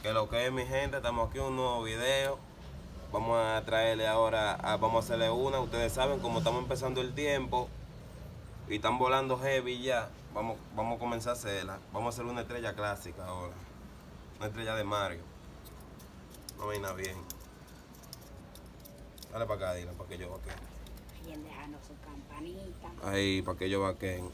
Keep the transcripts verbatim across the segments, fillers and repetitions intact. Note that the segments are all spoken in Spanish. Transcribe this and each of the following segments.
Que lo que es, mi gente, estamos aquí en un nuevo video. Vamos a traerle ahora, a, vamos a hacerle una. Ustedes saben, como estamos empezando el tiempo y están volando heavy ya, vamos, vamos a comenzar a hacerla. Vamos a hacer una estrella clásica ahora, una estrella de Mario. No me viene bien. Dale para acá, Dina, para que yo vaquen. Bien, dejando su campanita. Ahí, para que yo vaquen.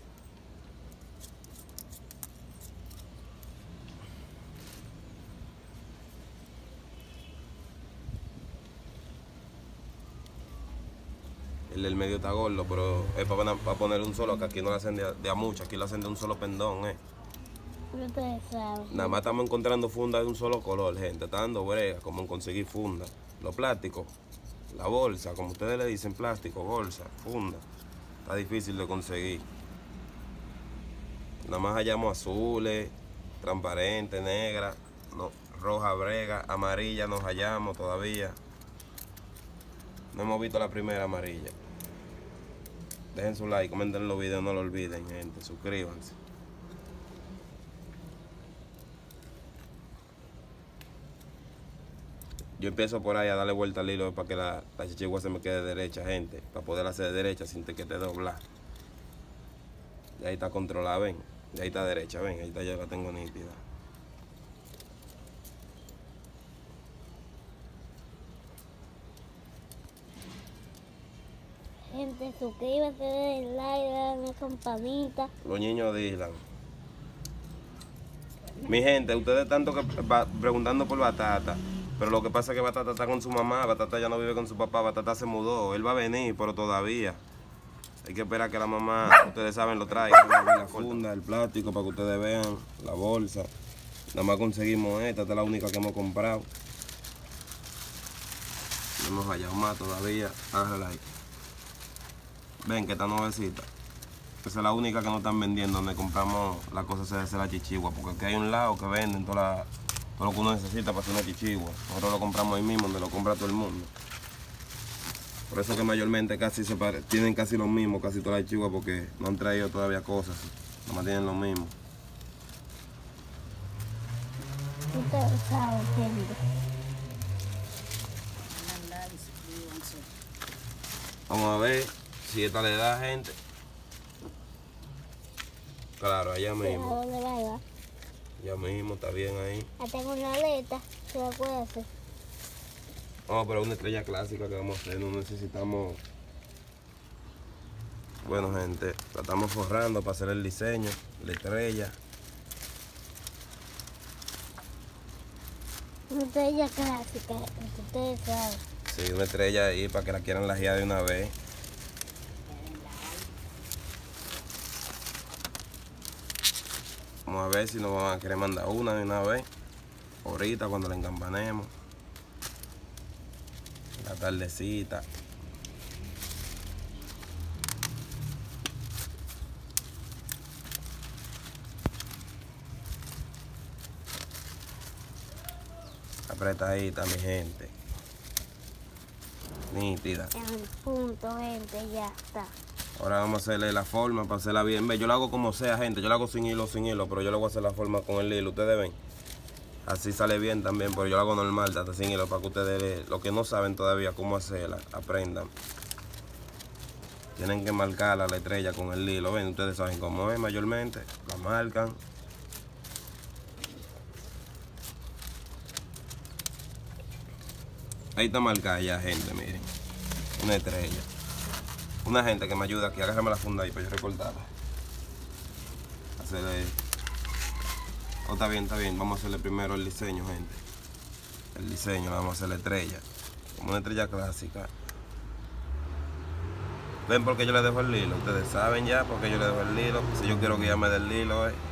El del medio está gordo, pero es para, para poner un solo, que aquí no lo hacen de, de a mucho, aquí lo hacen de un solo pendón, eh. Ustedes saben. Nada más estamos encontrando fundas de un solo color, gente. Está dando brega como en conseguir funda. Los plásticos, la bolsa, como ustedes le dicen, plástico, bolsa, funda. Está difícil de conseguir. Nada más hallamos azules, transparentes, negras, no, roja, brega, amarilla nos hallamos todavía. No hemos visto la primera amarilla. Dejen su like, comenten los videos, no lo olviden, gente. Suscríbanse. Yo empiezo por ahí a darle vuelta al hilo para que la, la chichigua se me quede derecha, gente. Para poder hacer de derecha sin que te doblar. Y ahí está controlada, ven. Y ahí está derecha, ven. Ahí está, ya la tengo nítida. Gente, suscríbanse, den like, den campanita. Los niños Dylan. Mi gente, ustedes tanto que va preguntando por Batata. Pero lo que pasa es que Batata está con su mamá. Batata ya no vive con su papá. Batata se mudó. Él va a venir, pero todavía. Hay que esperar que la mamá, ustedes saben, lo traiga. La funda, el plástico, para que ustedes vean. La bolsa. Nada más conseguimos esta. Esta es la única que hemos comprado. No hemos hallado más todavía. Agárrala ahí. Ven que está nuevecita. Esa es la única que no están vendiendo donde compramos las cosas de hacer la chichigua. Porque aquí hay un lado que venden toda la, todo lo que uno necesita para hacer una chichigua. Nosotros lo compramos ahí mismo, donde lo compra todo el mundo. Por eso que mayormente casi se pare, tienen casi lo mismo, casi toda la chichigua, porque no han traído todavía cosas. Nomás tienen lo mismo. Ustedes saben, gente. Vamos a ver si esta le da, gente. Claro, allá ¿A mismo. dónde va a ir? Ya mismo, está bien ahí. Ya tengo una aleta, ¿se la puede hacer? No, pero es una estrella clásica que vamos a hacer, no necesitamos... Bueno, gente, la estamos forrando para hacer el diseño, la estrella. Una estrella clásica, ustedes saben. Sí, una estrella ahí para que la quieran lajear de una vez. Vamos a ver si nos van a querer mandar una de una vez. Ahorita cuando la encampanemos. La tardecita. Apretadita, mi gente. Nítida. En el punto, gente, ya está. Ahora vamos a hacerle la forma para hacerla bien. Ve, yo la hago como sea, gente. Yo la hago sin hilo, sin hilo, pero yo le voy a hacer la forma con el hilo. Ustedes ven. Así sale bien también, pero yo la hago normal, hasta sin hilo, para que ustedes, los que no saben todavía cómo hacerla, aprendan. Tienen que marcarla, la estrella con el hilo. Ven, ustedes saben cómo es mayormente. La marcan. Ahí está marcada ya, gente, miren. Una estrella. Una gente que me ayuda aquí, agárrame la funda ahí para yo recortarla. Hacerle... Oh, está bien, está bien. Vamos a hacerle primero el diseño, gente. El diseño, vamos a hacer la estrella. Como una estrella clásica. ¿Ven por qué yo le dejo el hilo? Ustedes saben ya por qué yo le dejo el hilo. Si yo quiero guiarme del hilo, eh.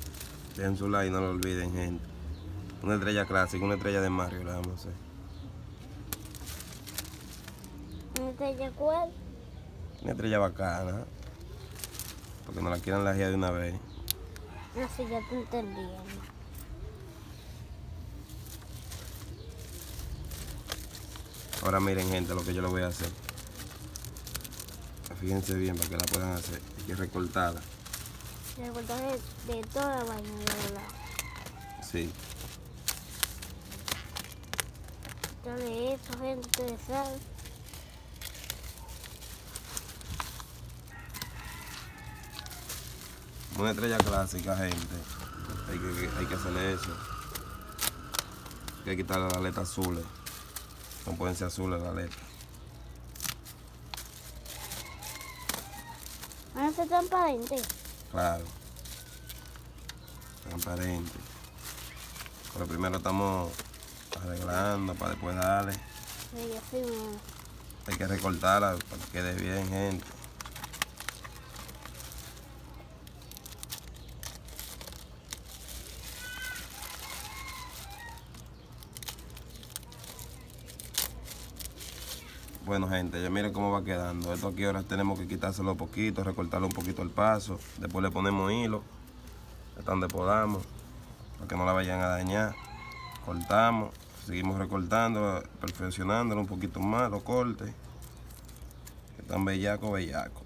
Dejen su like, no lo olviden, gente. Una estrella clásica, una estrella de Mario, la vamos a hacer. ¿Una estrella cuál? Una estrella bacana. Porque no la quieran lajear de una vez. Así ya te entendí. Ahora miren, gente, lo que yo le voy a hacer. Fíjense bien para que la puedan hacer. Hay que recortarla. Recortar de, de toda la vaina, de verdad. Sí. Entonces eso, gente, ustedes saben. Una estrella clásica, gente. Hay que, hay que hacerle eso. Hay que quitarle las aletas azules. No pueden ser azules las aletas. ¿Van a ser transparentes? Claro. Transparente. Pero primero estamos arreglando para después darle. Sí, así mismo. Hay que recortarla para que quede bien, gente. Bueno, gente, ya miren cómo va quedando. Esto aquí ahora tenemos que quitárselo poquito, recortarlo un poquito el paso. Después le ponemos hilo, hasta donde podamos, para que no la vayan a dañar. Cortamos, seguimos recortando, perfeccionándolo un poquito más, los cortes. Que están bellaco, bellaco.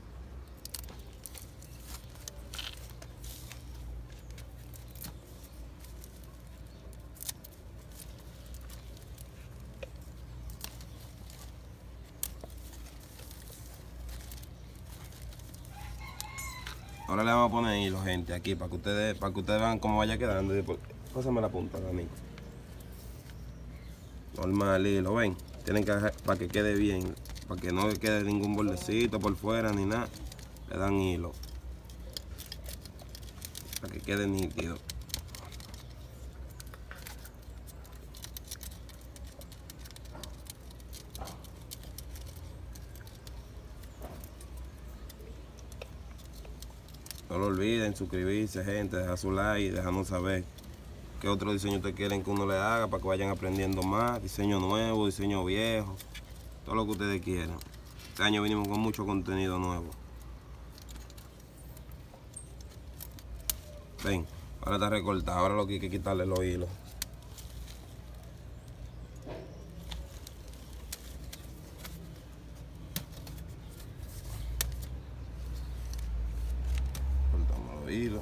Ahora le vamos a poner hilo, gente, aquí, para que ustedes, para que ustedes vean cómo vaya quedando. Pásame la punta, Dani. Normal, hilo, ven. Tienen que dejar para que quede bien, para que no quede ningún bordecito por fuera ni nada. Le dan hilo, para que quede nítido. No lo olviden suscribirse, gente, dejar su like y dejarnos saber qué otro diseño ustedes quieren que uno le haga para que vayan aprendiendo más, diseño nuevo, diseño viejo, todo lo que ustedes quieran. Este año vinimos con mucho contenido nuevo. Ven, ahora está recortado, ahora lo que hay que quitarle los hilos. Cortamos los hilos.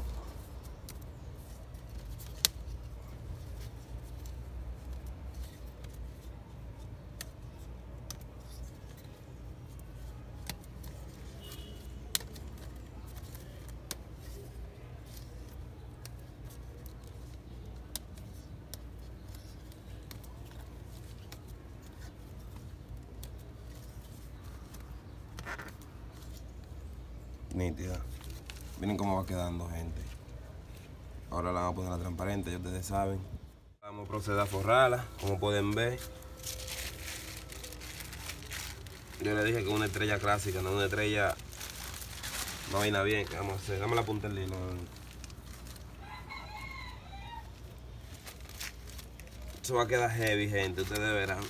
Nítida. Miren cómo va quedando, gente. Ahora la vamos a poner a transparente, ya ustedes saben. Vamos a proceder a forrarla, como pueden ver. Yo le dije que una estrella clásica, no una estrella, no vaina bien. ¿Qué vamos a hacer? Dame la punta del hilo. Eso va a quedar heavy, gente, ustedes verán.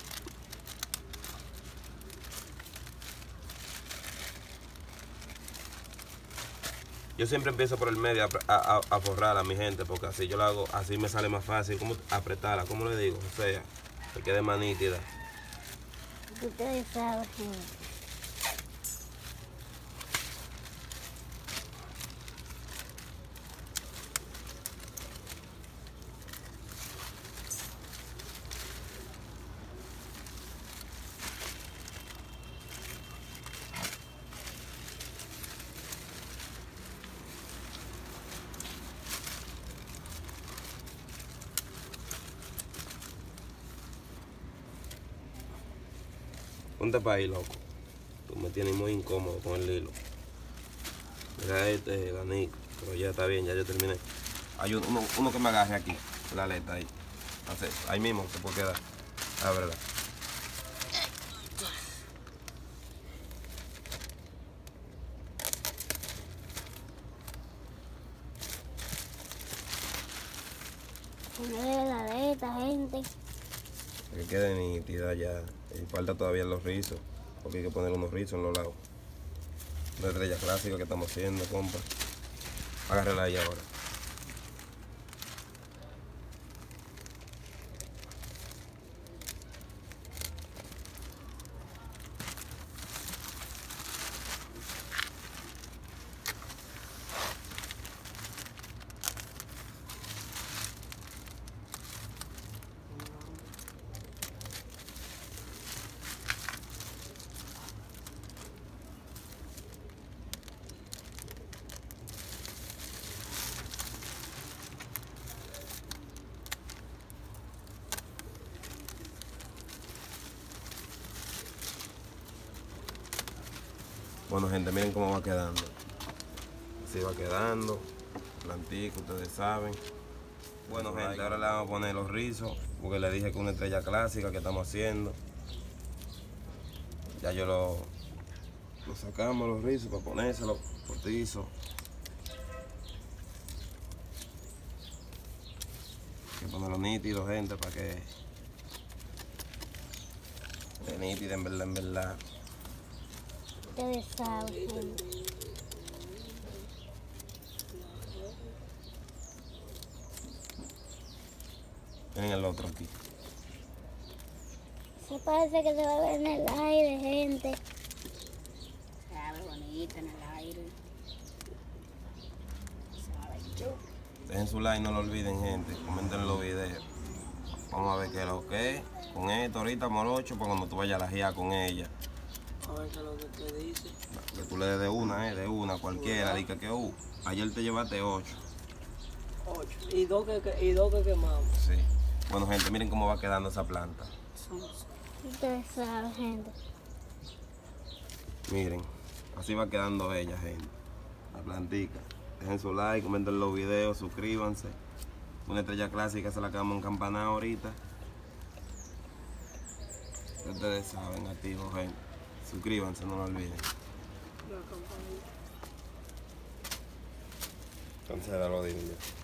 Yo siempre empiezo por el medio a, a, a forrarla a mi gente, porque así yo lo hago, así me sale más fácil. ¿Cómo apretarla? ¿Cómo le digo? O sea, que quede más nítida. Ustedes saben, gente. Ponte para ahí, loco. Tú me tienes muy incómodo con el hilo. Mira este, el anillo. Pero ya está bien, ya yo terminé. Hay uno, uno que me agarre aquí, la aleta ahí. Entonces, ahí mismo se puede quedar. La verdad. Ponerle la aleta, gente. Que quede nítida ya. Y falta todavía los rizos. porque hay que poner unos rizos en los lados. Una estrella clásica que estamos haciendo, compa. Agárrela ahí ahora. Bueno, gente, miren cómo va quedando. Así va quedando. Plantico, ustedes saben. Bueno, gente, ahora le vamos a poner los rizos, porque le dije que una estrella clásica que estamos haciendo. Ya yo lo, lo sacamos los rizos para ponérselos postizos. Hay que ponerlo nítido, gente, para que esté nítido, en verdad, en verdad. Ustedes saben, gente. Miren el otro aquí. Se parece que se va a ver en el aire, gente. Se ve bonito en el aire. Se ve chulo. Dejen su like, no lo olviden, gente. Comenten los videos. Vamos a ver qué es lo que es. Con esto ahorita morocho, para cuando tú vayas a la guía con ella. A ver qué es lo que te dice. Que tú le des de una, eh, de una, cualquiera. Dice que, uh, ayer te llevaste ocho. Ocho. Y dos que, que- y dos que quemamos. Sí. Bueno, gente, miren cómo va quedando esa planta. Ustedes saben, gente. Miren, así va quedando ella, gente. La plantica. Dejen su like, comenten los videos, suscríbanse. Una estrella clásica se la quedamos en campana ahorita. Ustedes saben, activos, gente. Suscríbanse, no lo olviden. La campanita. Entonces, lo digo yo.